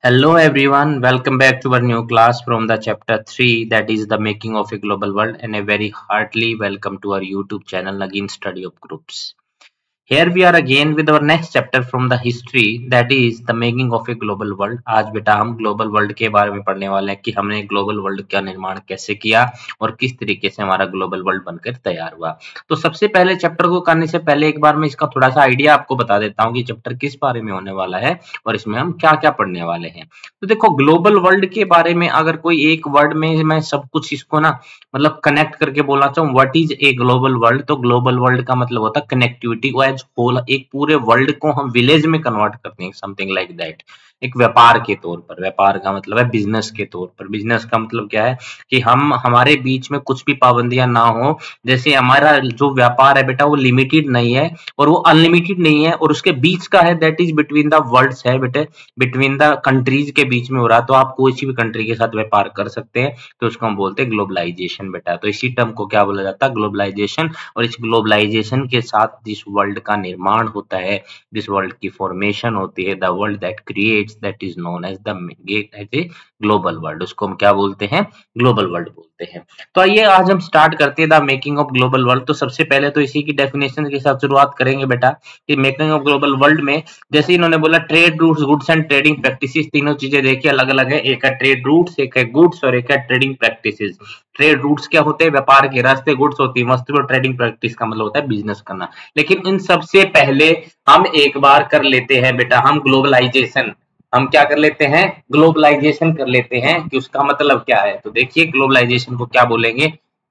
Hello everyone, welcome back to our new class from the chapter 3, that is the making of a global world, and a very heartily welcome to our YouTube channel again, Study of Groups. Here we are again with our next chapter from the history, that is the making of a global world. आज बेटा हम global world के बारे में पढ़ने वाले हैं कि हमने ग्लोबल वर्ल्ड का निर्माण कैसे किया और किस तरीके से हमारा ग्लोबल वर्ल्ड बनकर तैयार हुआ। तो सबसे पहले चैप्टर को करने से पहले एक बार मैं इसका थोड़ा सा आइडिया आपको बता देता हूँ कि चैप्टर किस बारे में होने वाला है और इसमें हम क्या क्या पढ़ने वाले हैं। तो देखो, ग्लोबल वर्ल्ड के बारे में अगर कोई एक वर्ड में मैं सब कुछ इसको ना मतलब कनेक्ट करके बोलना चाहूँ, what is a global world, तो ग्लोबल वर्ल्ड का मतलब होता है कनेक्टिविटी एज होल। एक पूरे वर्ल्ड को हम विलेज में कन्वर्ट करते हैं, समथिंग लाइक दैट। एक व्यापार के तौर पर, व्यापार का मतलब है बिजनेस के तौर पर। बिजनेस का मतलब क्या है कि हम हमारे बीच में कुछ भी पाबंदियां ना हो। जैसे हमारा जो व्यापार है बेटा वो लिमिटेड नहीं है और वो अनलिमिटेड नहीं है, और उसके बीच का है, that is between the worlds है बेटे, बिटवीन द कंट्रीज के बीच में हो रहा है। तो आप कोई सी भी कंट्री के साथ व्यापार कर सकते हैं, तो उसको हम बोलते हैं ग्लोबलाइजेशन बेटा। तो इसी टर्म को क्या बोला जाता है, ग्लोबलाइजेशन। और इस ग्लोबलाइजेशन के साथ जिस वर्ल्ड का निर्माण होता है, जिस वर्ल्ड की फॉर्मेशन होती है, the world that creates, that is known as the global world. उसको हम क्या बोलते हैं, ग्लोबल वर्ल्ड बोलते हैं। तो आइए आज हम स्टार्ट करते हैं the making of global world. तो सबसे पहले तो इसी की डेफिनेशन के साथ शुरुआत करेंगे बेटा कि मेकिंग ऑफ ग्लोबल वर्ल्ड में जैसे इन्होंने बोला trade routes, goods and trading practices, तीनों चीजें देखिए अलग अलग है। एक है ट्रेड रूट्स, एक है गुड्स और एक है ट्रेडिंग प्रैक्टिसेस। ट्रेड रूट्स क्या होते हैं, व्यापार के रास्ते। गुड्स होती है वस्तु, और ट्रेडिंग प्रैक्टिस का मतलब होता है बिजनेस करना। लेकिन इन सबसे पहले हम एक बार कर लेते हैं बेटा हम ग्लोबलाइजेशन। हम क्या कर लेते हैं, ग्लोबलाइजेशन कर लेते हैं कि उसका मतलब क्या है। तो देखिए ग्लोबलाइजेशन को क्या बोलेंगे,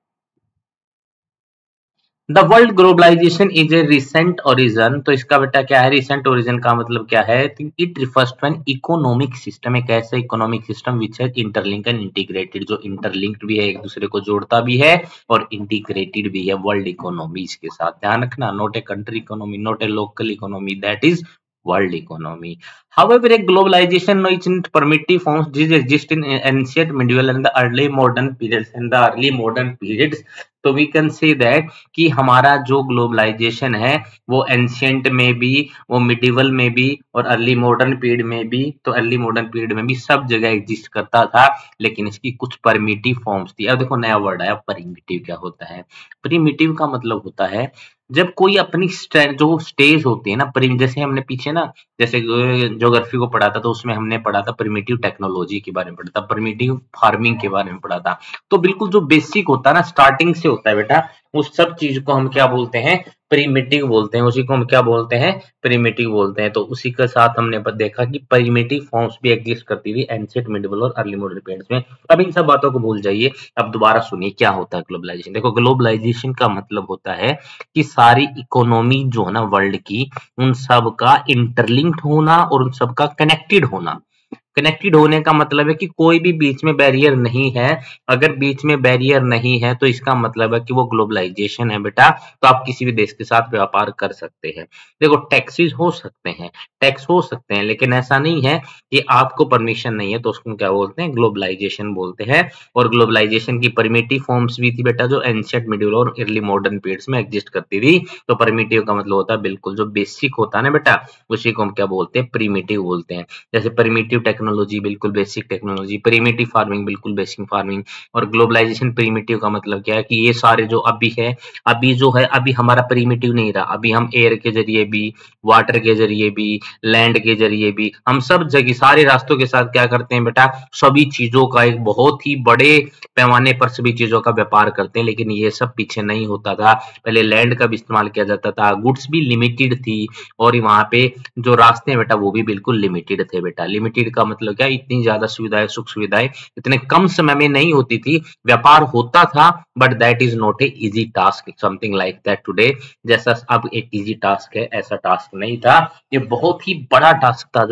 the world globalisation is a recent origin. तो इसका बेटा क्या है, रिसेंट ओरिजन का मतलब क्या है, it refers to an economic system, एक ऐसा इकोनॉमिक सिस्टम विच है इंटरलिंक एंड इंटीग्रेटेड, जो इंटरलिंक्ड भी है, एक दूसरे को जोड़ता भी है और इंटीग्रेटेड भी है वर्ल्ड इकोनॉमीज के साथ। ध्यान रखना, not a country economy, not a local economy, that is world economy. However, a globalization is in primitive forms this exist in ancient, medieval and the early modern periods. In the early modern periods, तो we can say that कि हमारा जो globalisation है वो ancient में भी, वो medieval में भी और अर्ली मॉडर्न पीरियड में भी, तो अर्ली मॉडर्न पीरियड में भी सब जगह एग्जिस्ट करता था। लेकिन इसकी कुछ परमिटिव फॉर्म्स थी। अब देखो नया वर्ड आया, परिमिटिव क्या होता है। प्रिमिटिव का मतलब होता है जब कोई अपनी जो स्टेज होती है ना, जैसे हमने पीछे ना जैसे ज्योग्राफी को पढ़ा था तो उसमें हमने पढ़ा था प्रिमिटिव टेक्नोलॉजी के बारे में पढ़ा था, प्रिमिटिव फार्मिंग के बारे में पढ़ा था। तो बिल्कुल जो बेसिक होता है ना, स्टार्टिंग से होता है बेटा, उस सब चीज को हम क्या बोलते हैं, प्रिमिटिव बोलते हैं। उसी को हम क्या बोलते हैं, प्रिमिटिव बोलते हैं। तो उसी के साथ हमने देखा कि प्रिमिटिव फॉर्म्स भी एग्जिस्ट करती थी एंशिएंट, मिडिवल और अर्ली मॉडर्न पीरियड्स में। अब इन सब बातों को भूल जाइए, अब दोबारा सुनिए क्या होता है ग्लोबलाइजेशन। देखो ग्लोबलाइजेशन का मतलब होता है कि सारी इकोनॉमी जो है ना वर्ल्ड की, उन सब का इंटरलिंक्ड होना और उन सब का कनेक्टेड होना। कनेक्टेड होने का मतलब है कि कोई भी बीच में बैरियर नहीं है। अगर बीच में बैरियर नहीं है तो इसका मतलब है कि वो ग्लोबलाइजेशन है बेटा। तो आप किसी भी देश के साथ व्यापार कर सकते हैं। देखो टैक्सेस हो सकते हैं, टैक्स हो सकते हैं, लेकिन ऐसा नहीं है कि आपको परमिशन नहीं है, तो उसको क्या बोलते हैं, ग्लोबलाइजेशन बोलते हैं। और ग्लोबलाइजेशन की परमिटिव फॉर्म्स भी थी बेटा, जो एंशिएंट, मिडिवल और अर्ली मॉडर्न पीरियड्स में एग्जिस्ट करती थी। तो परमिटिव का मतलब होता है बिल्कुल जो बेसिक होता है ना बेटा, उसी को हम क्या बोलते हैं, प्रिमिटिव बोलते हैं। जैसे प्रिमिटिव टेक्नोलॉजी बिल्कुल बेसिक टेक्नोलॉजी, प्रिमिटिव फार्मिंग बिल्कुल बेसिक फार्मिंग। और ग्लोबलाइजेशन प्रिमिटिव का मतलब क्या है कि ये सारे जो अभी है, अभी जो है अभी हमारा प्रिमिटिव नहीं रहा। अभी हम एयर के जरिए भी, वाटर के जरिए भी, लैंड के जरिए भी, हम सब जगह सारे रास्तों के साथ क्या करते हैं बेटा, सभी चीजों का एक बहुत ही बड़े पैमाने पर सभी चीजों का व्यापार करते हैं। लेकिन ये सब पीछे नहीं होता था, पहले लैंड का भी इस्तेमाल किया जाता था, गुड्स भी लिमिटेड थी, और वहां पे जो रास्ते हैं बेटा वो भी बिल्कुल लिमिटेड थे बेटा। लिमिटेड का मतलब क्या, इतनी ज्यादा सुविधाएं, सुख सुविधाएं इतने कम समय में नहीं होती थी। व्यापार होता था but that is not a easy task, something like that today. जैसा अब एक इजी टास्क है, ऐसा टास्क नहीं था। ये बहुत ही बड़ा टास्क था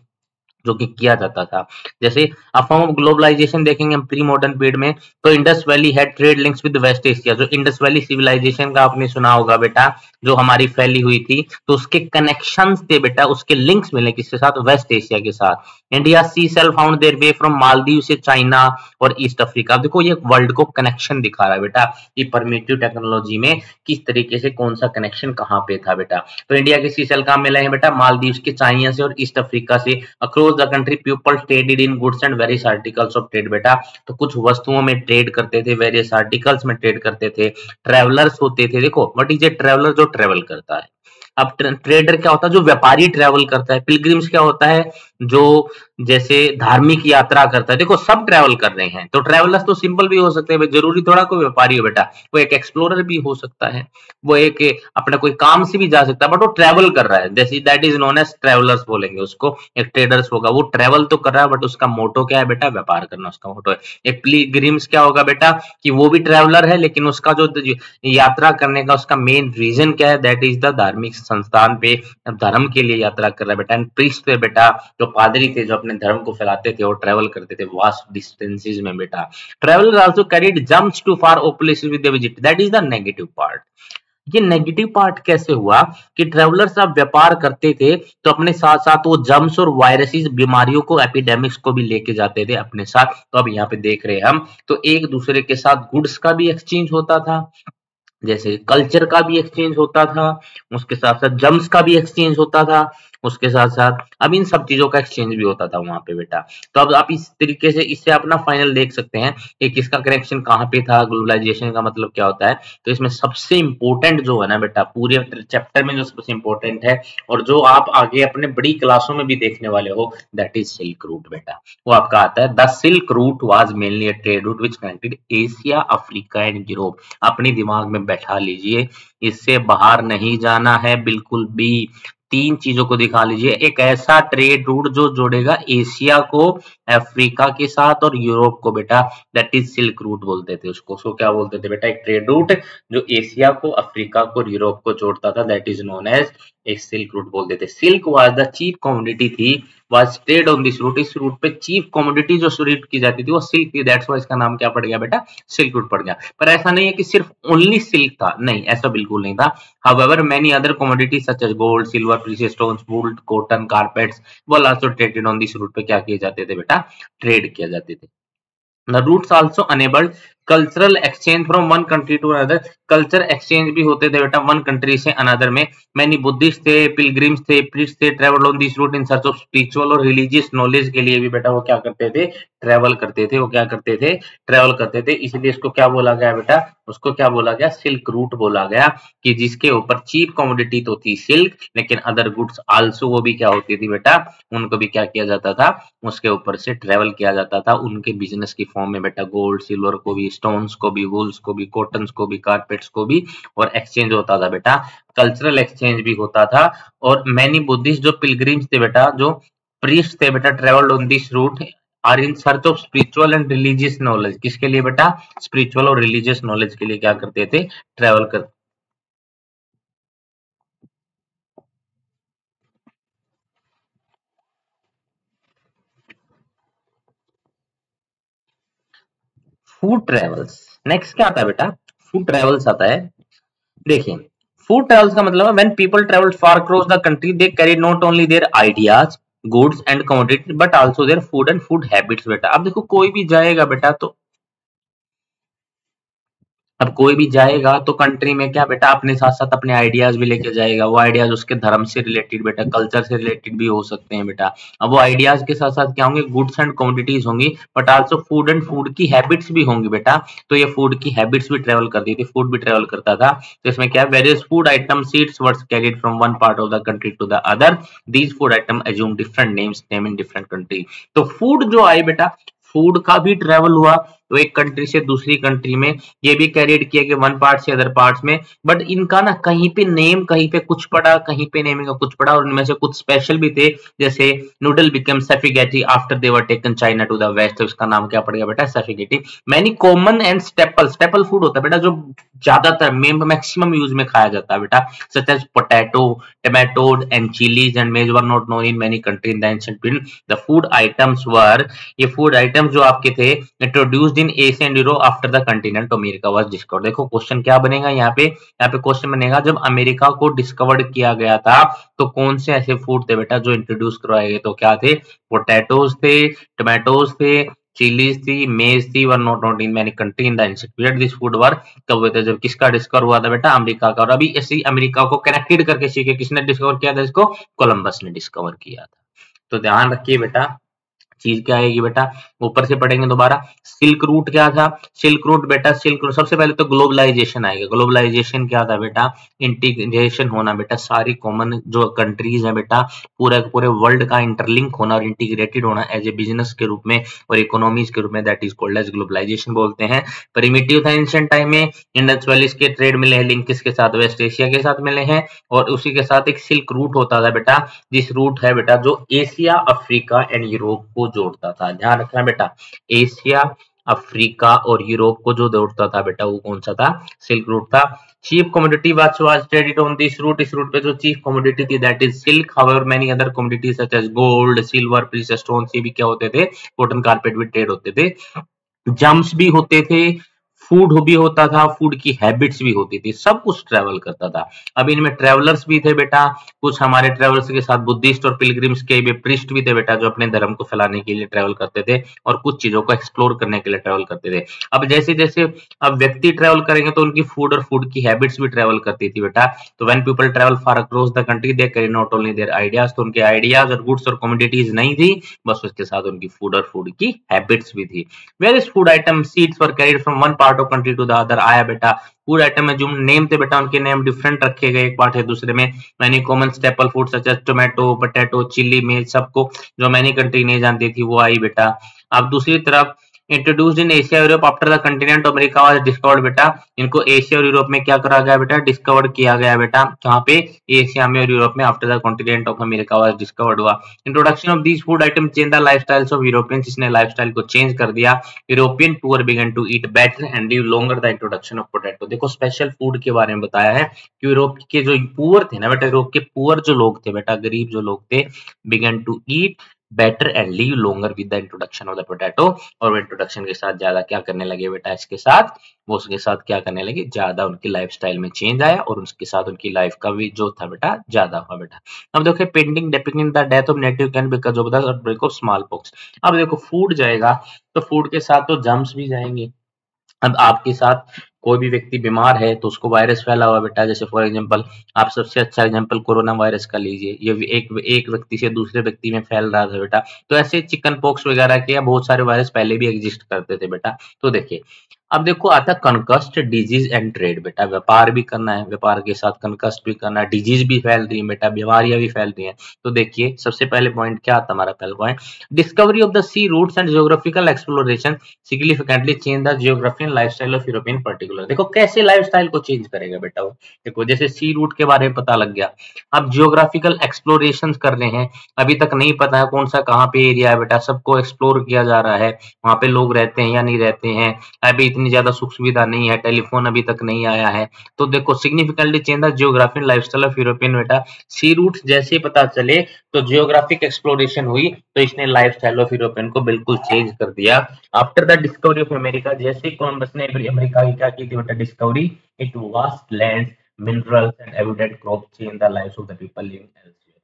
जो कि किया जाता था। जैसे अब हम ग्लोबलाइजेशन देखेंगे प्री मॉडर्न पीरियड में, तो Indus valley had trade links with West Asia. जो इंडस वैली सिविलाइजेशन का आपने सुना होगा बेटा, जो हमारी फैली हुई थी, तो उसके कनेक्शंस थे बेटा, उसके लिंक्स मिले किसके साथ, वेस्ट एशिया के साथ। India sea shell found their way from Maldives से चाइना और ईस्ट अफ्रीका। देखो ये वर्ल्ड को कनेक्शन दिखा रहा है बेटा, ये परमिटिव टेक्नोलॉजी में किस तरीके से कौन सा कनेक्शन कहाँ पे था बेटा। तो इंडिया के सी सेल कहाँ मिले हैं बेटा, मालदीव के, चाइना से और ईस्ट अफ्रीका से। Across across the country people traded in goods and various articles of trade बेटा, तो कुछ वस्तुओं में ट्रेड करते थे, वेरियस आर्टिकल्स में ट्रेड करते थे। ट्रेवलर्स होते थे, देखो व्हाट इज ए ट्रेवलर, जो ट्रेवल करता है। अब ट्रेडर क्या होता है, जो व्यापारी ट्रेवल करता है। पिलग्रिम्स क्या होता है, जो जैसे धार्मिक यात्रा करता है। देखो सब ट्रेवल कर रहे हैं, तो ट्रेवलर्स तो सिंपल भी हो सकते हैं, जरूरी थोड़ा कोई व्यापारी हो बेटा, वो एक एक्सप्लोरर भी हो सकता है, वो एक अपना कोई काम से भी जा सकता है, बट वो ट्रेवल कर रहा है, जैसे that is known as travellers बोलेंगे उसको। एक ट्रेडर्स होगा, वो ट्रेवल तो कर रहा है, बट उसका मोटो क्या है बेटा, व्यापार करना उसका मोटो है। एक पिलग्रिम्स क्या होगा बेटा, कि वो भी ट्रेवलर है, लेकिन उसका जो यात्रा करने का उसका मेन रीजन क्या है, दैट इज द धार्मिक संस्थान पे धर्म के लिए यात्रा कर रहा है बेटा। एंड प्रीस्ट थे बेटा, जो पादरी थे, जो अपने धर्म को फैलाते थे और ट्रेवल करते थे वास्ट डिस्टेंसेस में बेटा। Traveller also carried jumps to far places with the visit, that is the negative part. ये नेगेटिव पार्ट कैसे हुआ कि ट्रेवलर्स अब व्यापार करते थे, तो अपने साथ साथ वो जम्स और वायरसेस, बीमारियों को, एपिडेमिक्स को भी लेके जाते थे अपने साथ। तो अब यहाँ पे देख रहे हैं हम, तो एक दूसरे के साथ गुड्स का भी एक्सचेंज होता था, जैसे कल्चर का भी एक्सचेंज होता था, उसके साथ साथ जम्स का भी एक्सचेंज होता था, उसके साथ साथ अब इन सब चीजों का एक्सचेंज भी होता था वहां पे बेटा। तो अब आप इस तरीके से इससे अपना फाइनल देख सकते हैं कि किसका कनेक्शन कहाँ पे था, ग्लोबलाइजेशन का मतलब क्या होता है। तो इसमें सबसे इंपॉर्टेंट जो है ना बेटा, पूरे चैप्टर में जो सबसे इंपॉर्टेंट है और जो आप आगे अपने बड़ी क्लासों में भी देखने वाले हो, दैट इज सिल्क रूट बेटा। वो आपका आता है, the silk route was mainly a trade route which connected Asia, Africa and Europe. अपने दिमाग में बैठा लीजिए, इससे बाहर नहीं जाना है बिल्कुल भी। तीन चीजों को दिखा लीजिए, एक ऐसा ट्रेड रूट जो जोड़ेगा एशिया को अफ्रीका के साथ और यूरोप को बेटा, दैट इज सिल्क रूट बोलते थे उसको क्या बोलते थे बेटा, एक ट्रेड रूट जो एशिया को, अफ्रीका को और यूरोप को जोड़ता था, दैट इज नोन एज एक सिल्क रूट बोलते थे। Silk was the chief commodity थी, was trade on this route. इस रूट पे चीफ कमोडिटी जो ट्रेड की जाती थी वो सिल्क थी, दैट्स व्हाई इसका नाम क्या पड़ गया बेटा, सिल्क रूट पड़ गया। पर ऐसा नहीं है कि सिर्फ ओनली सिल्क था, नहीं ऐसा बिल्कुल नहीं था। However, many other commodities such as gold, silver, precious stones, wool, cotton, carpets were also traded on this route पे क्या किए जाते थे बेटा, ट्रेड किए जाते थे। The routes also enabled cultural exchange from one country to another. Culture exchange भी होते थे बेटा वन कंट्री से अनदर में। मैनी बुद्धिस्ट थे, पिलग्रिम्स थे, प्रीस्ट थे, travel on this route in search of spiritual और रिलीजियस नॉलेज के लिए भी बेटा वो क्या करते थे, ट्रेवल करते थे। वो क्या करते थे, ट्रेवल करते थे। इसलिए इसको क्या बोला गया बेटा, उसको क्या बोला गया, सिल्क रूट बोला गया, कि जिसके ऊपर चीप कमोडिटी तो थी सिल्क, लेकिन अदर गुड्स आल्सो वो भी क्या होती थी बेटा, उनको भी क्या किया जाता था, उसके ऊपर से ट्रेवल किया जाता था उनके बिजनेस की फॉर्म में बेटा। गोल्ड सिल्वर को भी, स्टोन्स को भी, वूल्स को भी, कॉटन्स को भी, कारपेट्स को भी, और एक्सचेंज होता था बेटा। कल्चरल एक्सचेंज भी होता था। और मैनी बुद्धिस्ट जो पिलग्रिम्स थे बेटा, जो प्रीस्ट थे बेटा, travelled on this route are in search of spiritual and religious knowledge. किसके लिए बेटा, स्पिरिचुअल और रिलीजियस नॉलेज के लिए क्या करते थे, ट्रेवल कर। फूड ट्रेवल्स, नेक्स्ट क्या आता है बेटा, फूड ट्रेवल्स आता है। देखिए फूड ट्रेवल्स का मतलब है when people travel far across the country they carry not only their ideas, goods and commodity but also their food and food habits बेटा। अब देखो कोई भी जाएगा बेटा, तो अब कोई भी जाएगा तो कंट्री में क्या बेटा, अपने साथ साथ अपने आइडियाज भी लेके जाएगा। वो आइडियाज उसके धर्म से रिलेटेड बेटा, कल्चर से रिलेटेड भी हो सकते हैं बेटा। अब वो आइडियाज के साथ साथ क्या होंगे, गुड्स एंड कमोडिटीज होंगी, but also food and food की हैबिट्स भी होंगी बेटा। तो ये फूड की हैबिट्स भी ट्रेवल करती थी, फूड भी ट्रेवल करता था। तो इसमें क्या, various food item seeds were carried from one part of the country to the other, these food item assume different names name in different country. तो फूड जो आए बेटा, फूड का भी ट्रेवल हुआ, तो एक कंट्री से दूसरी कंट्री में, ये भी कैरियर किया कि वन पार्ट से अदर पार्ट्स में, बट इनका ना कहीं पे नेम, कहीं पे कुछ पड़ा, कहीं पे नेम का कुछ पड़ा, और इनमें से कुछ स्पेशल भी थे। जैसे noodle become spaghetti after they were taken China to the west, तो इसका नाम क्या पड़ गया बेटा, spaghetti. Many common and staple, staple food होता है बेटा जो ज्यादातर मैक्सिमम यूज में खाया जाता है बेटा, such as potato, tomato and chillies and maize were not known in many country in the ancient period. The food items were, ये फूड आइटम्स जो आपके थे, introduced in Asia and Europe after the continent America was discovered. देखो question क्या बनेगा यहाँ पे, यहाँ पे क्वेश्चन बनेगा जब अमेरिका को डिस्कवर्ड किया गया था तो कौन से ऐसे फूड थे बेटा जो इंट्रोड्यूस करवाए गए, तो क्या थे, पोटैटोज थे, टमाटोज थे, चिलीज थी, मेज थी, were not known in many country in the ancient period. This food were कब हुए थे, जब किसका डिस्कवर हुआ था बेटा, अमेरिका का। और अभी ऐसे अमेरिका को कनेक्टेड करके सीखे, किसने डिस्कवर किया था इसको, कोलंबस ने डिस्कवर किया था। तो ध्यान रखिए बेटा, चीज क्या आएगी बेटा, ऊपर से पढ़ेंगे दोबारा। सिल्क रूट क्या था, सिल्क रूट बेटा, सिल्क रूट सबसे पहले तो ग्लोबलाइजेशन आएगा। ग्लोबलाइजेशन क्या था बेटा, इंटीग्रेशन होना बेटा, सारी कॉमन जो कंट्रीज हैं बेटा, पूरे पूरे वर्ल्ड का इंटरलिंक होना और इंटीग्रेटेड होना एज ए बिजनेस के रूप में और इकोनॉमीज के रूप में, that is called as globalisation बोलते हैं। प्रिमिटिव था एंशिएंट टाइम में, इंडस वैली के ट्रेड मिले हैं, लिंक किसके साथ, वेस्ट एशिया के साथ मिले हैं, और उसी के साथ एक सिल्क रूट होता था बेटा, जिस रूट है बेटा जो एशिया, अफ्रीका एंड यूरोप को जोड़ता था। ध्यान रखना बेटा, एशिया, अफ्रीका और यूरोप को जो जोड़ता था बेटा, वो कौन सा था, सिल्क रूट था। Chief commodity was traded on this route, इस रूट पे जो चीफ कमोडिटी थी that is silk. However many other commodities such as gold, silver, precious stones, ये भी क्या होते थे, कॉटन कारपेट भी ट्रेड होते थे। जम्स भी होते थे, फूड भी होता था, फूड की हैबिट्स भी होती थी, सब कुछ ट्रेवल करता था। अब इनमें ट्रेवलर्स भी थे बेटा, कुछ हमारे ट्रेवलर्स के साथ बुद्धिस्ट और पिलग्रिम्स के भी प्रीस्ट भी थे बेटा, जो अपने धर्म को फैलाने के लिए ट्रेवल करते थे और कुछ चीजों को एक्सप्लोर करने के लिए ट्रेवल करते थे। अब जैसे जैसे अब व्यक्ति ट्रेवल करेंगे तो उनकी फूड और फूड की हैबिट्स भी ट्रेवल करती थी बेटा। तो when people travel for across the country they carry not only their ideas, तो उनके आइडियाज और गुड्स और कमोडिटीज नहीं थी, बस उसके साथ उनकी फूड और फूड की हैबिट्स भी थी। Various food items, seeds were carried from one part of country to the other। आया बेटा, फूड आइटम में जो नेम थे बेटा, उनके नेम डिफरेंट रखे गए, एक पार्ट है दूसरे में। Many common staple food such as tomato, potato, chilli, मिर्च, सबको जो मैनी कंट्री नहीं जानती थी वो आई बेटा। अब दूसरी तरफ introduced in Asia Europe after the continent America was discovered बेटा, इनको एशिया और यूरोप में क्या करा गया बेटा, डिस्कवर्ड किया गया बेटा। कहाँ पे, एशिया में और यूरोप में, after the continent of America was discovered हुआ। Introduction of these food item change the lifestyles of Europeans, इसने लाइफस्टाइल को चेंज कर दिया। European poor began to eat better and live longer. The introduction of potato, देखो special food के बारे में बताया है कि यूरोप के जो पुअर थे ना बेटा, यूरोप के पुअर जो लोग थे बेटा, गरीब जो लोग थे, began to eat better and live longer with the introduction of the potato. और वो इंट्रोडक्शन के साथ ज्यादा क्या करने लगे बेटा, इसके साथ वो उसके साथ क्या करने लगे, ज्यादा उनकी लाइफस्टाइल में चेंज आया और उसके साथ उनकी लाइफ का भी जो था बेटा ज्यादा हुआ बेटा। अब देखो painting depicting the death of native can because of the outbreak of smallpox. अब देखो फूड जाएगा तो फूड के साथ तो जर्म्स भी जाएंगे। अब आपके साथ कोई भी व्यक्ति बीमार है तो उसको वायरस फैला हुआ बेटा, जैसे फॉर एग्जांपल आप सबसे अच्छा एग्जांपल कोरोना वायरस का लीजिए, ये एक व्यक्ति से दूसरे व्यक्ति में फैल रहा था बेटा। तो ऐसे चिकन पॉक्स वगैरह के बहुत सारे वायरस पहले भी एग्जिस्ट करते थे बेटा। तो देखिए अब देखो आता कनकस्ट डिजीज एंड ट्रेड बेटा, व्यापार भी करना है, व्यापार के साथ कनकस्ट भी करना है, डिजीज भी फैल रही है बेटा, बीमारियां भी फैल रही हैं। तो देखिए सबसे पहले पॉइंट क्या आता है, हमारा पहला point, discovery of the sea routes and geographical exploration significantly change the geography and lifestyle of European particular. देखो कैसे लाइफस्टाइल को चेंज करेगा बेटा वो, देखो जैसे सी रूट के बारे में पता लग गया, अब जियोग्राफिकल एक्सप्लोरेशन कर रहे हैं, अभी तक नहीं पता है कौन सा कहाँ पे एरिया है बेटा, सबको एक्सप्लोर किया जा रहा है, वहां पे लोग रहते हैं या नहीं रहते हैं, अभी इतनी ज्यादा सुख सुविधा नहीं है, टेलीफोन अभी तक नहीं आया है। तो देखो significantly change the geography and lifestyle of European बेटा, सी रूट जैसे पता चले तो जियोग्राफिक एक्सप्लोरेशन हुई तो इसने लाइफस्टाइल ऑफ यूरोपियन को बिल्कुल चेंज कर दिया। After the discovery of America, जैसे कोलंबस ने अमेरिका की क्या की थी बेटा discovery, it vast lands, minerals and evident crop change the lives of the people living elsewhere.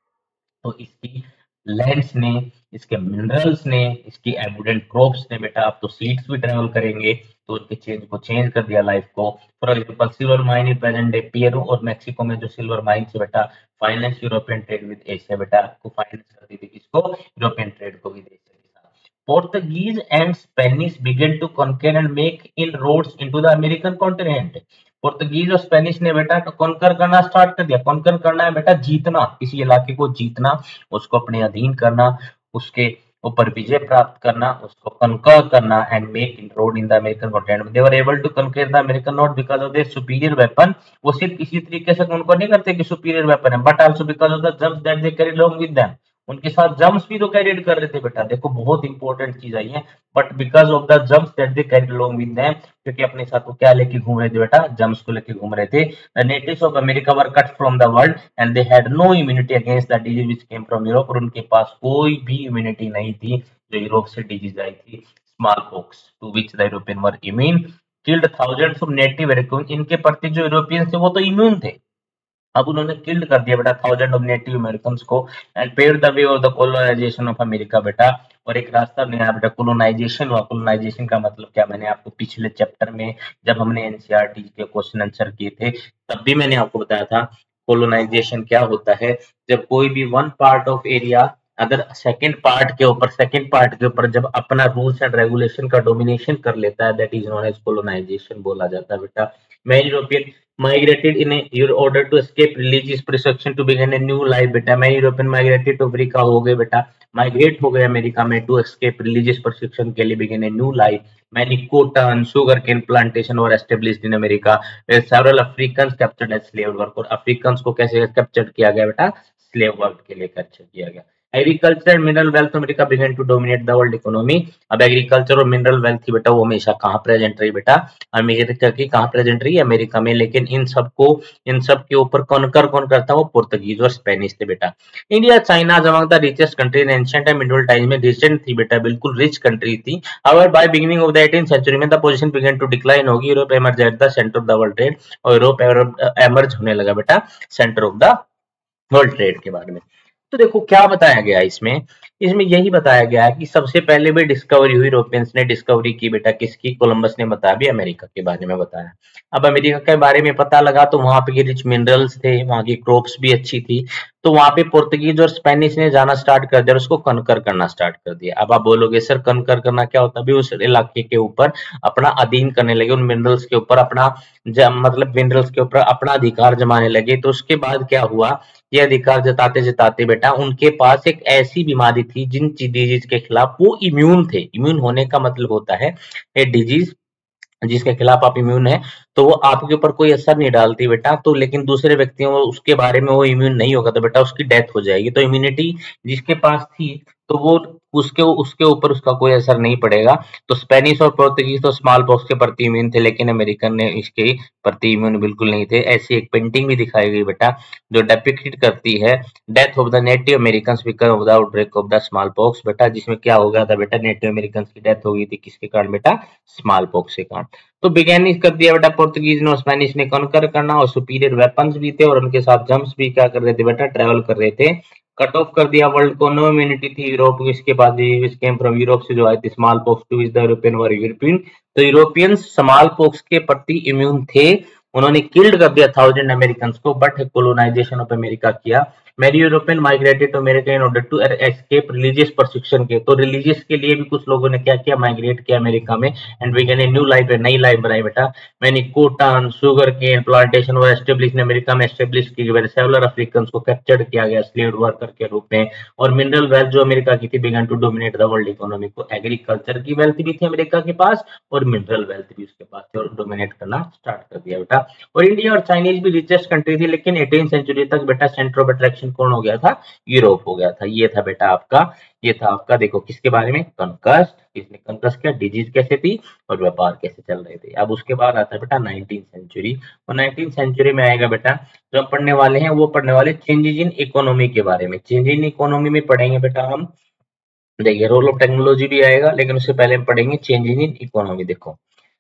तो इसकी लैंड्स ने, इसके मिनरल्स ने, इसकी एबुडेंट क्रॉप्स ने बेटा, अब तो सीड्स भी ट्रेवल करेंगे तो उनके चेंज को चेंज कर दिया लाइफ को। For example silver mine in present day Peru और मेक्सिको में जो सिल्वर माइन से बेटा finance European trade with Asia बेटा, आपको फाइनेंस करती थी किसको, यूरोपियन ट्रेड को विद एशिया के साथ। Portuguese and Spanish began to conquer and make inroads into the American continent। Portuguese और स्पेनिश ने बेटा कॉन्कर करना स्टार्ट कर दिया। कॉन्कर करना है बेटा जीतना, किसी इलाके को जीतना, उसको अपने अधीन करना, उसके ऊपर विजय प्राप्त करना, उसको कॉन्कर करना and make inroad in the American continent. They were able to conquer the American not because of their superior weapon, वो सिर्फ इसी तरीके से कॉन्कर नहीं करते कि सुपीरियर वेपन है, but also because of the germs that they carry along with them, उनके साथ जम्प्स भी तो कैरिड कर रहे थे बेटा। देखो बहुत इंपॉर्टेंट चीज आई है, but because of the germs that they carried along with them, क्योंकि अपने साथ वो क्या लेके घूम रहे थे बेटा, जम्प्स को लेके घूम रहे थे। The natives of America were cut from the world and they had no immunity against the disease which came from Europe, और उनके पास कोई भी इम्यूनिटी नहीं थी जो यूरोप से डिजीज आई थी, smallpox, to which the European were immune, killed thousands of native American, इनके प्रति जो यूरोपियंस थे वो तो इम्यून थे, अब उन्होंने किल्ड कर दिया बेटा थाउजेंड ऑफ नेटिव अमेरिकन को and paid the way of the colonisation of America बेटा, और एक रास्ता नया बेटा कोलोनाइजेशन हुआ। कोलोनाइजेशन का मतलब क्या, मैंने आपको पिछले चैप्टर में जब हमने एनसीईआरटी के क्वेश्चन आंसर किए थे तब भी मैंने आपको बताया था कोलोनाइजेशन क्या होता है, जब कोई भी वन पार्ट ऑफ एरिया अगर सेकंड पार्ट के ऊपर जब अपना रूल्स एंड रेगुलेशन का डोमिनेशन कर लेता है, that is known as colonisation बोला जाता है बेटा। मैं European migrated in a your order to escape religious persecution to begin a new life बेटा। मैं यूरोपियन माइग्रेटेड टू अफ्रीका हो गए बेटा, माइग्रेट हो गए अमेरिका में टू एस्केप रिलीजियस परसिक्यूशन के लिए, begin a new life. Many cotton sugar cane plantation और established in America, several African captured as slave work. और अफ्रीकन को कैसे कैप्चर किया गया बेटा, स्लेव वर्क के लिए कैप्चर किया गया। Agriculture and mineral wealth America began to dominate the world economy. अब एग्रीकल्चर और मिनरल वेल्थ थी बेटा, वो हमेशा कहाँ प्रेजेंट रही बेटा, अमेरिका की कहाँ प्रेजेंट रही, अमेरिका में। लेकिन इन सब के ऊपर कौन करता, वो पुर्तगीज और स्पेनिश थे बेटा। India China among the richest country in ancient and medieval time में रिसेंट थी बेटा, बिल्कुल रिच कंट्री थी। However by beginning of the 18th century में the position began to decline होगी, Europe emerge at the centre of the world trade, और Europe emerge होने लगा बेटा centre of the world trade के बारे में। तो देखो क्या बताया गया इसमें, इसमें यही बताया गया है कि सबसे पहले भी डिस्कवरी हुई, यूरोपियंस ने डिस्कवरी की बेटा, किसकी, कोलंबस ने बताया भी, अमेरिका के बारे में बताया। अब अमेरिका के बारे में पता लगा तो वहां पे रिच मिनरल्स थे, वहां की क्रॉप्स भी अच्छी थी, तो वहां पे पुर्तगीज और स्पेनिश ने जाना स्टार्ट कर दिया और उसको कनकर करना स्टार्ट कर दिया। अब आप बोलोगे सर कनकर करना क्या होता है, भी उस इलाके के ऊपर अपना अधीन करने लगे, उन मिनरल्स के ऊपर अपना मतलब मिनरल्स के ऊपर अपना अधिकार जमाने लगे। तो उसके बाद क्या हुआ, ये अधिकार जताते जताते बेटा उनके पास एक ऐसी बीमारी थी जिन डिजीज के खिलाफ वो इम्यून थे। इम्यून होने का मतलब होता है ये डिजीज जिसके खिलाफ आप इम्यून है, तो वो आपके ऊपर कोई असर नहीं डालती बेटा, तो लेकिन दूसरे व्यक्तियों उसके बारे में वो इम्यून नहीं होगा तो बेटा उसकी डेथ हो जाएगी। तो इम्यूनिटी जिसके पास थी तो वो उसके उसके ऊपर उसका कोई असर नहीं पड़ेगा। तो स्पेनिश और पोर्तुगीज तो स्मॉल पॉक्स के प्रति इम्यून थे, लेकिन अमेरिकन ने इसके प्रति इम्यून बिल्कुल नहीं थे। ऐसी एक पेंटिंग भी दिखाई गई बेटा जो डिपिक्ट करती है death of the native American because of the outbreak of the smallpox बेटा, जिसमें क्या हो गया था बेटा, नेटिव अमेरिकन की डेथ हो गई थी किसके कारण बेटा, स्मॉल पॉक्स के कारण। तो बिगेन कर दिया बेटा पोर्तुगीज ने और स्पेनिश ने कॉन्कर करना, और सुपीरियर वेपन्स भी थे और उनके साथ जम्प्स भी क्या कर रहे थे बेटा, ट्रेवल कर रहे थे। कट ऑफ कर दिया वर्ल्ड को, नो इम्यूनिटी थी यूरोप, इसके बाद केम फ्रॉम यूरोप से जो आए थे smallpox to is the European were European. तो यूरोपियन स्मॉल पॉक्स के प्रति इम्यून थे, उन्होंने किल्ड कर दिया 1000 अमेरिकन को, बट कोलोनाइजेशन ऑफ अमेरिका किया। Many European migrated to America in order to escape religious persecution के, तो रिलीजियस के लिए भी कुछ लोगों ने क्या किया, माइग्रेट किया अमेरिका में and began a new life, नई लाइफ बनाई बेटा। Many cotton sugar cane plantation were establish America में एस्टेब्लिश की गई, सेवरल अफ्रीकन को कैप्चर्ड किया गया स्लेव वर्कर के रूप में। और मिनरल वेल्थ जो अमेरिका की थी began to dominate the world economy, को एग्रीकल्चर की वेल्थ भी थी अमेरिका के पास और मिनरल वेल्थ भी उसके पास थी और डोमिनेट करना स्टार्ट कर दिया बेटा। और इंडिया और चाइनीज भी रिचेस्ट कंट्री थी, लेकिन 18th सेंचुरी तक बेटा सेंटर ऑफ अट्रैक्शन कौन हो गया था, यूरोप हो गया था। ये था बेटा आपका, ये था आपका देखो किसके बारे में, कनकस्ट, किसने कनकस्ट किया, डिजीज कैसे थी और व्यापार कैसे चल रहे थे। अब उसके बाद आता है बेटा 19th सेंचुरी, और 19th सेंचुरी में आएगा बेटा जो हम पढ़ने वाले हैं वो पढ़ने वाले चेंजेज इन इकोनॉमी के बारे में। चेंज इन इकोनॉमी में पढ़ेंगे बेटा हम, देखिए रोल ऑफ टेक्नोलॉजी भी आएगा, लेकिन उससे पहले हम पढ़ेंगे चेंज इन इकोनॉमी। देखो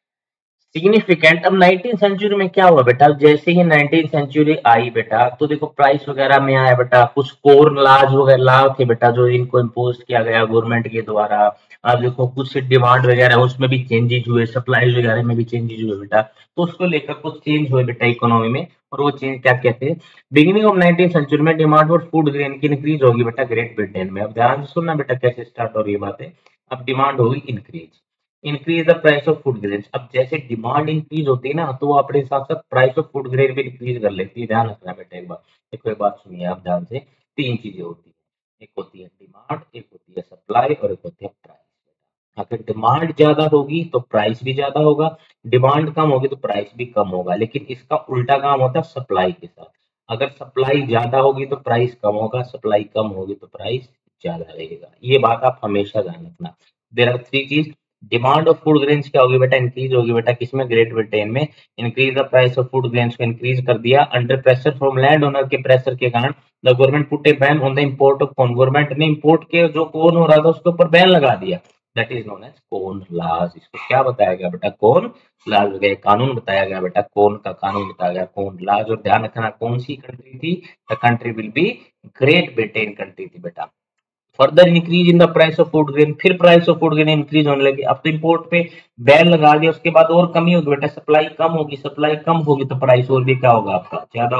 सिग्निफिकेंट, अब 19th सेंचुरी में क्या हुआ बेटा, जैसे ही 19th सेंचुरी आई बेटा तो देखो प्राइस वगैरह में आया बेटा, कुछ कोर लाज वगैरह लॉ थे बेटा जो इनको इम्पोज किया गया गवर्नमेंट के द्वारा। अब देखो कुछ डिमांड वगैरह उसमें भी चेंजेस हुए, सप्लाई वगैरह में भी चेंजेस हुए बेटा, तो उसको लेकर कुछ चेंज हुए बेटा इकोनॉमी में। और वो चेंज क्या कहते हैं, बिगिनिंग ऑफ 19th सेंचुरी में डिमांड फॉर फूड ग्रेन की इंक्रीज होगी बेटा ग्रेट ब्रिटेन में। अब ध्यान से सुनना बेटा कैसे स्टार्ट हो रही है बातें। अब डिमांड होगी increase, increase the price of food grain. अब जैसे डिमांड इंक्रीज होती है ना तो वो अपने साथ साथ प्राइस ऑफ फूड ग्रेन भी इंक्रीज कर लेती है। ध्यान रखना बेटा एक बार, एक बात सुनिए आप ध्यान से, तीन चीजें होती है, एक होती है डिमांड, एक होती है सप्लाई और एक होती है प्राइस। अगर डिमांड ज्यादा होगी तो प्राइस भी ज्यादा होगा, डिमांड कम होगी तो प्राइस भी कम होगा, लेकिन इसका उल्टा काम होता है सप्लाई के साथ। अगर सप्लाई ज्यादा होगी तो प्राइस कम होगा, सप्लाई कम होगी तो प्राइस ज्यादा रहेगा। ये बात आप हमेशा ध्यान रखना। देयर आर थ्री चीज, डिमांड ऑफ फूड ग्रेन्स क्या होगी बेटा, इंक्रीज होगी बेटा किसमें, ग्रेट ब्रिटेन में। Increase the price of food grains को इंक्रीज कर दिया under pressure from land owner के प्रेशर के कारण। The government put a ban on the import of corn, government ने इंपोर्ट के जो कॉर्न हो रहा था उसके ऊपर बैन लगा दिया, that is known as corn laws. इसको क्या बताया गया बेटा, कॉर्न लॉज गया, कानून बताया गया बेटा, कॉर्न का कानून बताया गया कॉर्न लॉज। और ध्यान रखना कौन सी कंट्री थी, the country will be Great Britain country थी बेटा। Further increase in the price of food grain, फिर price of food grain increase होने लगी। अब तो इंपोर्ट पे बैन लगा दिया, उसके बाद और कमी होगी बेटा, सप्लाई कम होगी, सप्लाई कम होगी तो प्राइस और भी क्या होगा आपका ज्यादा होगा।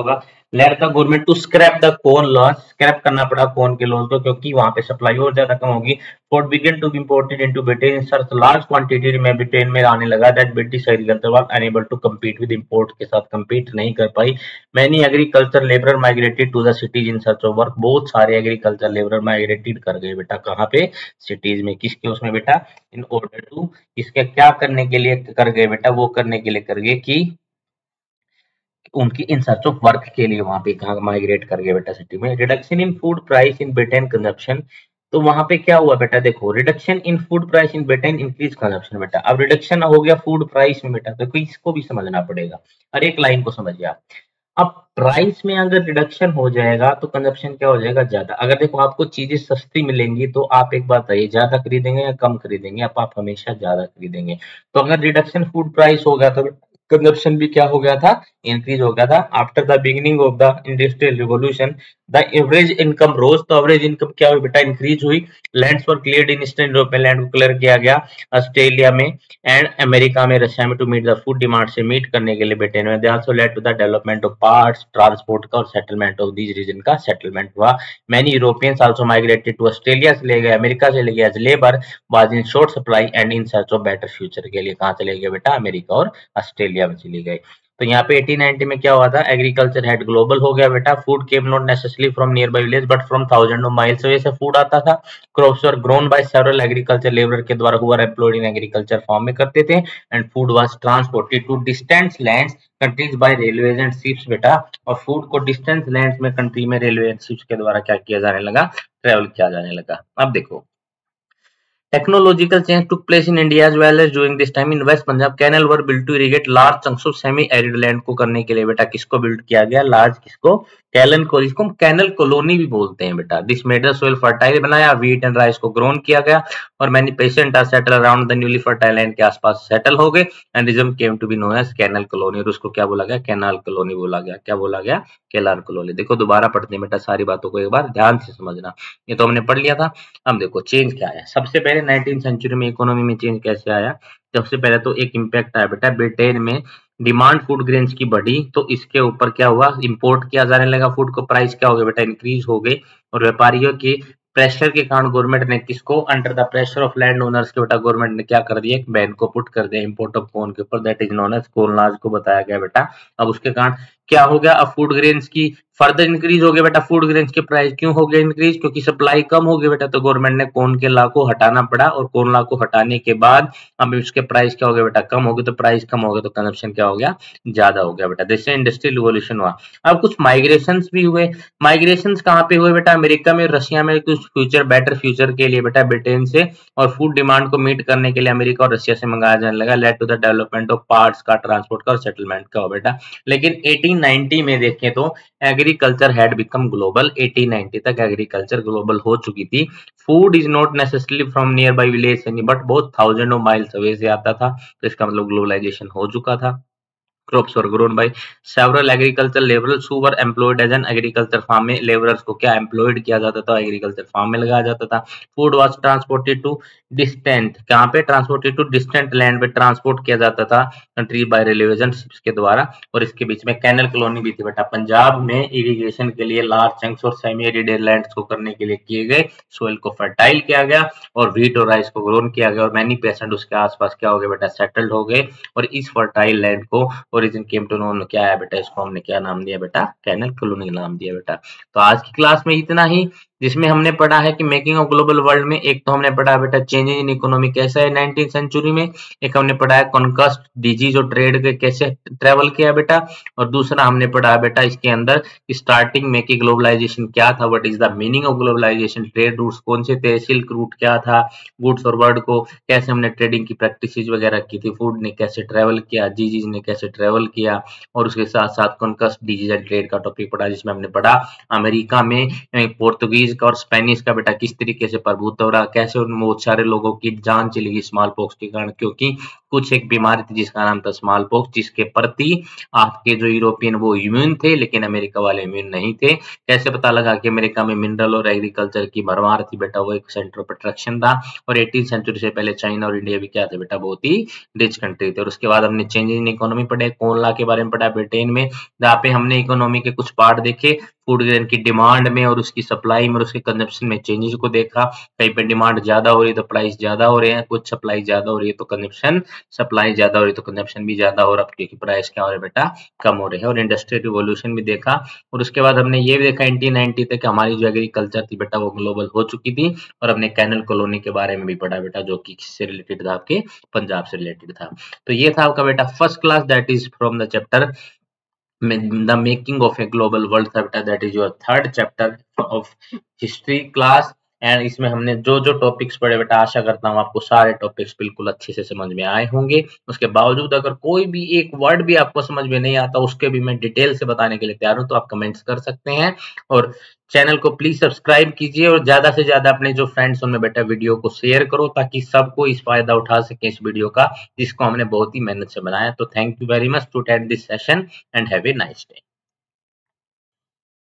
Let the government to scrap the corn laws, scrap करना पड़ा कोन के लॉस को, क्योंकि वहां पे सप्लाई और ज्यादा कम होगी। Food began to be imported into Britain in such large quantity में ब्रिटेन में आने लगा that British agriculture was unable to compete with import के साथ compete नहीं कर पाई। Many agriculture labour migrated to the cities in search of work, बहुत सारे एग्रीकल्चर लेबर माइग्रेटेड कर गए बेटा कहाँ पे, सिटीज में। किसके उसमें बेटा, इन ऑर्डर टू, इसके क्या करने के लिए कर गए बेटा, वो करने के लिए कर गए कि उनकी इन सर्च ऑफ वर्क के लिए वहां पे कहा माइग्रेट कर गए बेटा सिटी में। Reduction in food price in Britain consumption, तो वहां पे क्या हुआ बेटा, देखो reduction in food price in Britain increase consumption बेटा। अब रिडक्शन हो गया फूड प्राइस में बेटा, देखो इसको भी समझना पड़ेगा, हर एक लाइन को समझिए आप। अब प्राइस में अगर रिडक्शन हो जाएगा तो कंजप्शन क्या हो जाएगा, ज्यादा। अगर देखो आपको चीजें सस्ती मिलेंगी तो आप एक बात है, ज्यादा खरीदेंगे या कम खरीदेंगे, आप हमेशा ज्यादा खरीदेंगे। तो अगर रिडक्शन फूड प्राइस हो गया तो कंजप्शन भी क्या हो गया था, इंक्रीज हो गया था। After the beginning of the industrial revolution the average income rose, तो एवरेज इनकम क्या हुई बेटा, इंक्रीज हुई। Lands were cleared in eastern Europe में, लैंड को क्लियर किया गया ऑस्ट्रेलिया में एंड अमेरिका में, रशिया में, to meet the food demand से मीट करने के लिए ब्रिटेन में। They also led to the development of ports transport का और सेटलमेंट ऑफ दीज रीजन का सेटलमेंट हुआ। Many Europeans also migrated to Australia, से ले गए अमेरिका, से ले गए as labour was in short supply and in search of better future के लिए कहाँ चले गए बेटा, अमेरिका और ऑस्ट्रेलिया में चली गई। तो यहाँ पे 1890 में क्या हुआ था, एग्रीकल्चर हेड ग्लोबल हो गया बेटा। Food came not necessarily from nearby village but from thousand of miles away से फूड आता था। Crops were grown by several agriculture labour के द्वारा हुआ एम्प्लॉयड इन एग्रीकल्चर फार्म में करते थे। And food was transported to distant lands countries by railways and ships बेटा। और फूड को डिस्टेंस लैंड्स में कंट्री में रेलवे एंड शिप्स के द्वारा क्या किया जाने लगा, ट्रेवल किया जाने लगा। अब देखो technological change took place in India as well as during this time in West Punjab canal were built to irrigate large chunks of semi arid land को करने के लिए बेटा किसको बिल्ड किया गया, लार्ज किसको, कैलन को, इसको हम कैनल कॉलोनी भी बोलते हैं बेटा। This made the soil fertile बनाया, व्हीट एंड राइस को ग्रोन किया गया और many peasants are settle around the newly fertile land के आसपास सेटल हो गए and region came to be known as canal colony, और उसको क्या बोला गया, कैनाल कॉलोनी बोला गया। क्या बोला गया, कैनाल कॉलोनी। देखो दोबारा पढ़ते हैं बेटा, सारी बातों को एक बार ध्यान से समझना, ये तो हमने पढ़ लिया था। अब देखो चेंज क्या आया, सबसे पहले 19th सेंचुरी में इकोनॉमी में चेंज कैसे आया। सबसे पहले तो एक इम्पैक्ट आया बेटा, ब्रिटेन में डिमांड फूड ग्रेन्स की बढ़ी तो इसके ऊपर क्या हुआ, इंपोर्ट किया जाने लगा फूड को, प्राइस क्या हो गया बेटा, इंक्रीज हो गई। और व्यापारियों की प्रेशर के कारण गवर्नमेंट ने किसको, under the pressure of land owners के बेटा गवर्नमेंट ने क्या कर दिया, एक बैन को पुट कर दिया इंपोर्ट ऑफ कॉर्न के ऊपर, that is known as corn laws को बताया गया बेटा। अब उसके कारण क्या हो गया, अब फूड ग्रेन्स की फर्दर इंक्रीज हो गया बेटा, फूड ग्रेन्स के प्राइस क्यों हो गया इंक्रीज, क्योंकि सप्लाई कम हो गई बेटा, तो गवर्नमेंट ने कॉर्न के लॉ को हटाना पड़ा और कॉर्न लॉ को हटाने के बाद अब उसके प्राइस क्या हो गया बेटा, कम हो गए, तो प्राइस कम हो गया तो कंजप्शन क्या हो गया, ज्यादा हो गया बेटा। जैसे इंडस्ट्रियल रिवॉल्यूशन हुआ। अब कुछ माइग्रेशन भी हुए, माइग्रेशन कहाँ पे हुए बेटा, अमेरिका में, रशिया में, कुछ फ्यूचर बेटर फ्यूचर के लिए बेटा ब्रिटेन से, और फूड डिमांड को मीट करने के लिए अमेरिका और रशिया से मंगाया जाने लगा, led to the development of ports का, ट्रांसपोर्ट का और सेटलमेंट का हो बेटा। लेकिन 1890 में देखें तो एग्रीकल्चर हैड बिकम ग्लोबल, 1890 तक एग्रीकल्चर ग्लोबल हो चुकी थी। Food is not necessarily from nearby village but बहुत थाउजेंड ऑफ माइल्स अवे से आता था, तो इसका मतलब ग्लोबलाइजेशन हो चुका था। Crops were grown by several agricultural laborers who were employed as an agriculture farm में laborers को क्या employed किया जाता था, agriculture farm में लगाया जाता था। Food was transported to distant, कहाँ पे transported to distant land पे transport किया जाता था country by railways and ships के द्वारा। और इसके बीच में कैनल कॉलोनी भी थी बेटा, पंजाब में इरिगेशन के लिए लार्ज चंक्स और सेमी एरिड लैंड्स को करने के लिए किए गए, सोइल को फर्टाइल किया गया और व्हीट और राइस को ग्रोन किया गया और मैनी पेशेंट उसके आसपास क्या हो गए बेटा, सेटल्ड हो गए। और इस फर्टाइल लैंड को ओरिजिन केम टू नो क्या है बेटा, इसको हमने क्या नाम दिया बेटा, कैनल कॉलोनी नाम दिया बेटा। तो आज की क्लास में इतना ही, जिसमें हमने पढ़ा है कि मेकिंग ऑफ ग्लोबल वर्ल्ड में एक तो हमने पढ़ा बेटा चेंजेस इन इकोनॉमी कैसा है 19th सेंचुरी में, एक हमने पढ़ा है कॉन्क्वेस्ट डिजीज और ट्रेड के कैसे ट्रेवल किया बेटा, और दूसरा हमने पढ़ा बेटा इसके अंदर स्टार्टिंग में कि ग्लोबलाइजेशन क्या था, what is the meaning of globalisation, trade routes कौन से थे, सिल्क रूट क्या था, गुड्स और वर्ड को कैसे हमने ट्रेडिंग की प्रैक्टिसेस वगैरह की थी, फूड ने कैसे ट्रेवल किया, डिजीज ने कैसे ट्रेवल किया, और उसके साथ साथ कॉन्क्वेस्ट डिजीज एंड ट्रेड का टॉपिक पढ़ा जिसमें हमने पढ़ा अमेरिका में पोर्तुगीज पोर्चुगीज का और स्पेनिश का बेटा किस तरीके से प्रभुत्व रहा, कैसे उनमें बहुत सारे लोगों की जान चली गई स्मॉल पॉक्स के कारण, क्योंकि कुछ एक बीमारी थी जिसका नाम था स्मॉल पॉक्स, जिसके प्रति आपके जो यूरोपियन वो इम्यून थे लेकिन अमेरिका वाले इम्यून नहीं थे। कैसे पता लगा कि अमेरिका में मिनरल और एग्रीकल्चर की भरमार थी बेटा, वो एक सेंटर ऑफ अट्रैक्शन था। और 18th सेंचुरी से पहले चाइना और इंडिया भी क्या थे बेटा, बहुत ही रिच कंट्री थे। और उसके बाद हमने चेंज इन इकोनॉमी पढ़े, कौन ला के बारे में पढ़ा ब्रिटेन में, जहाँ पे हमने इकोनॉमी के कुछ पार्ट देखे, फूड ग्रेन की डिमांड में और उसकी सप्लाई में और उसके कंजप्शन में चेंजेस को देखा। कहीं पे डिमांड ज्यादा हो रही है तो प्राइस ज्यादा हो रहे हैं, कुछ सप्लाई ज्यादा हो रही है तो कंजप्शन, सप्लाई ज्यादा हो रही है तो कंजप्शन भी ज्यादा हो रहा है, क्योंकि प्राइस क्या हो रहा है बेटा, कम हो रहे हैं। और इंडस्ट्रियल रिवॉल्यूशन भी देखा। और उसके बाद हमने ये भी देखा 1890 तक हमारी जो एग्रीकल्चर थी बेटा वो ग्लोबल हो चुकी थी। और हमने कैनल कॉलोनी के बारे में भी पढ़ा बेटा, जो कि किससे रिलेटेड था, आपके पंजाब से रिलेटेड था। तो ये था आपका बेटा first class, that is from the chapter the making of a global world था बेटा, that is your third chapter of history class। And इसमें हमने जो जो टॉपिक्स पढ़े बेटा, आशा करता हूँ आपको सारे टॉपिक्स बिल्कुल अच्छे से समझ में आए होंगे। उसके बावजूद अगर कोई भी एक वर्ड भी आपको समझ में नहीं आता, उसके भी मैं डिटेल से बताने के लिए तैयार हूँ, तो आप कमेंट्स कर सकते हैं। और चैनल को प्लीज सब्सक्राइब कीजिए और ज्यादा से ज्यादा अपने जो फ्रेंड्स उनमें बेटा वीडियो को शेयर करो, ताकि सबको इस फायदा उठा सके इस वीडियो का, जिसको हमने बहुत ही मेहनत से बनाया। तो thank you very much to attend this session and have a nice day.